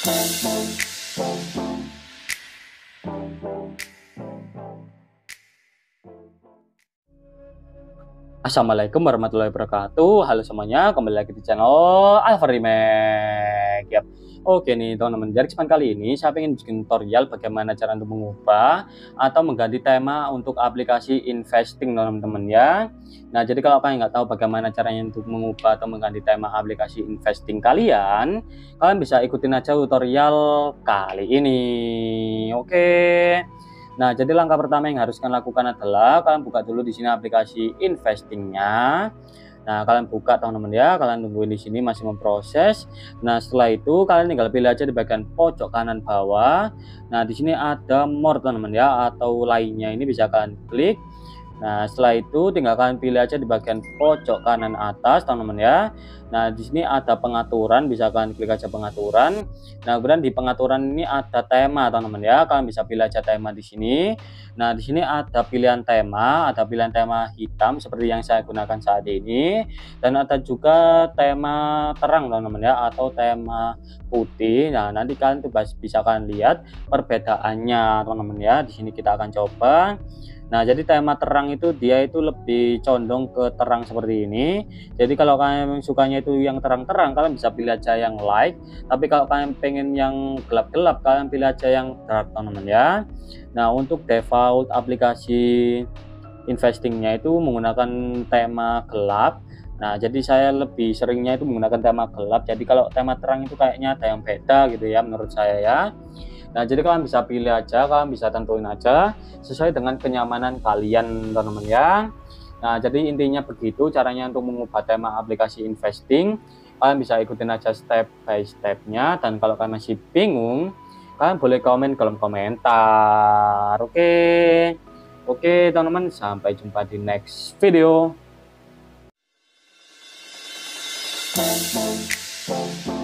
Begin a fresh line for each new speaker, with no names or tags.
Assalamualaikum warahmatullahi wabarakatuh. Halo semuanya, kembali lagi di channel Alfa Remake. Yap. Oke nih teman-teman, dari kesempatan kali ini saya ingin bikin tutorial bagaimana cara untuk mengubah atau mengganti tema untuk aplikasi investing teman-teman ya. Nah, jadi kalau kalian nggak tahu bagaimana caranya untuk mengubah atau mengganti tema aplikasi investing kalian bisa ikutin aja tutorial kali ini. Oke. Nah, jadi langkah pertama yang harus kalian lakukan adalah kalian buka dulu di sini aplikasi investingnya. Nah, kalian buka teman-teman ya, kalian tungguin di sini masih memproses. Nah, setelah itu kalian tinggal pilih aja di bagian pojok kanan bawah. Nah, di sini ada more teman-teman ya, atau lainnya ini bisa kalian klik. Nah, setelah itu tinggal kalian pilih aja di bagian pojok kanan atas teman-teman ya. Nah, di sini ada pengaturan, bisa kalian klik aja pengaturan. Nah, kemudian di pengaturan ini ada tema teman-teman ya. Kalian bisa pilih aja tema di sini. Nah, di sini ada pilihan tema hitam seperti yang saya gunakan saat ini, dan ada juga tema terang teman-teman ya, atau tema putih. Nah, nanti kalian tuh bisa kalian lihat perbedaannya teman-teman ya. Di sini kita akan coba. Nah, jadi tema terang itu dia itu lebih condong ke terang seperti ini. Jadi kalau kalian sukanya itu yang terang-terang, kalian bisa pilih aja yang light. Tapi kalau kalian pengen yang gelap-gelap, kalian pilih aja yang dark teman-teman ya. Nah, untuk default aplikasi investingnya itu menggunakan tema gelap. Nah, jadi saya lebih seringnya itu menggunakan tema gelap. Jadi kalau tema terang itu kayaknya ada yang beda gitu ya menurut saya ya. Nah, jadi kalian bisa pilih aja, kalian bisa tentuin aja sesuai dengan kenyamanan kalian teman-teman ya. Nah, jadi intinya begitu caranya untuk mengubah tema aplikasi investing. Kalian bisa ikutin aja step by stepnya, dan kalau kalian masih bingung, kalian boleh komen kolom komentar. Oke teman-teman, sampai jumpa di next video.